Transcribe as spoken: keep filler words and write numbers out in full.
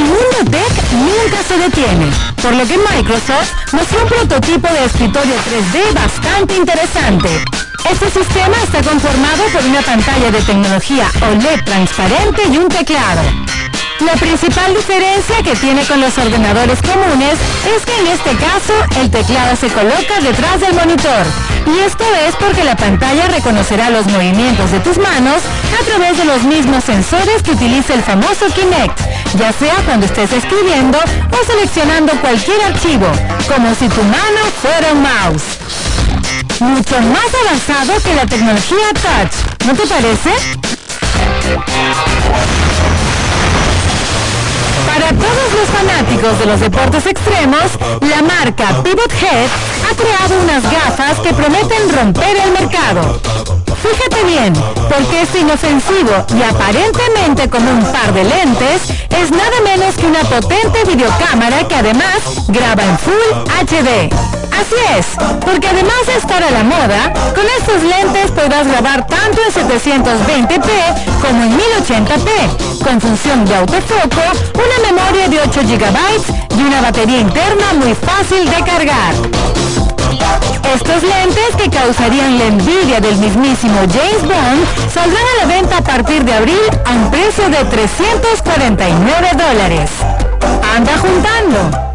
mundo tech nunca se detiene, por lo que Microsoft mostró un prototipo de escritorio tres D bastante interesante. Este sistema está conformado por una pantalla de tecnología O L E D transparente y un teclado. La principal diferencia que tiene con los ordenadores comunes es que en este caso el teclado se coloca detrás del monitor, y esto es porque la pantalla reconocerá los movimientos de tus manos a través de los mismos sensores que utiliza el famoso Kinect, ya sea cuando estés escribiendo o seleccionando cualquier archivo, como si tu mano fuera un mouse. Mucho más avanzado que la tecnología Touch, ¿no te parece? Para todos los fanáticos de los deportes extremos, la marca Pivot Head ha creado unas gafas que prometen romper el mercado. Fíjate bien, porque es inofensivo y aparentemente como un par de lentes, es nada menos que una potente videocámara que además graba en Full H D. Así es, porque además de estar a la moda, con estos lentes podrás grabar tanto en setecientos veinte p como en mil ochenta p, con función de autofoco, una memoria de ocho gigabytes y una batería interna muy fácil de cargar. Estos lentes, que causarían la envidia del mismísimo James Bond, saldrán a la venta a partir de abril a un precio de trescientos cuarenta y nueve dólares. ¡Anda juntando!